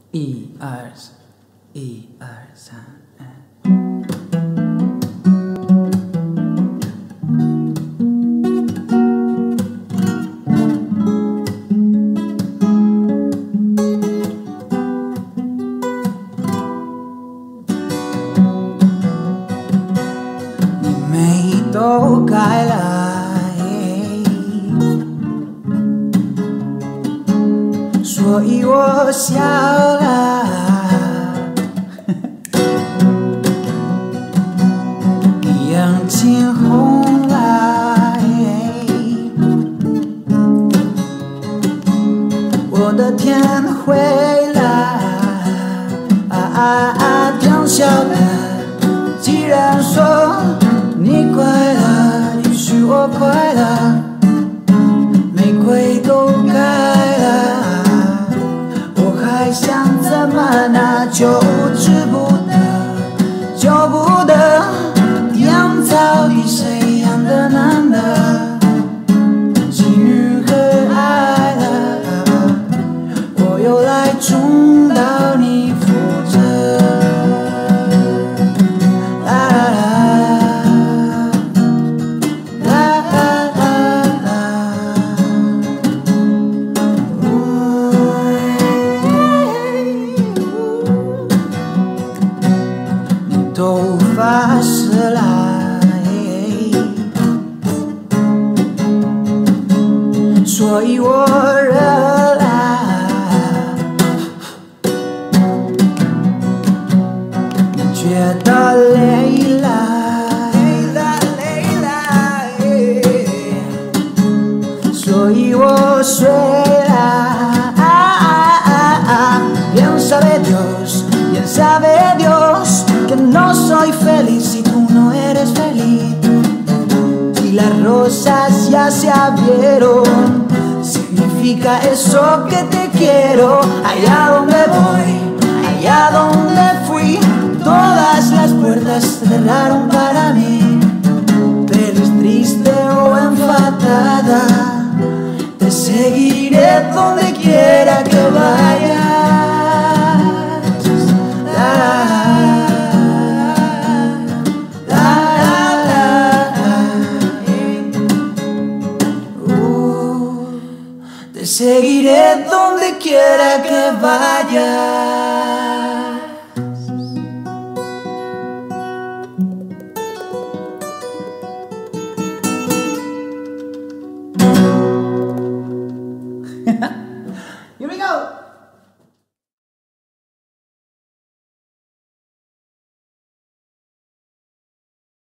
一二三，一二三。你眉都改了，所以我笑了。你眼睛红了，我的天灰了，天笑了。既然说你快乐，也许我快乐。玫瑰都开了，我还想怎么拿，就治不得，救不得。天造地谁养的男的，情欲和爱了，我又来重蹈你覆辙。头发湿了，所以我热了。你觉得累了，所以我睡了。Bien sabe Dios, bien sabe Dios que no soy feliz si tú no eres feliz. Si las rosas ya se abrieron, significa eso que te quiero. Allá donde voy, allá donde fui, todas las puertas se cerraron para mí. Pero es triste o enfadada, te seguiré donde quiera que vayas. Te seguiré donde quiera que vayas.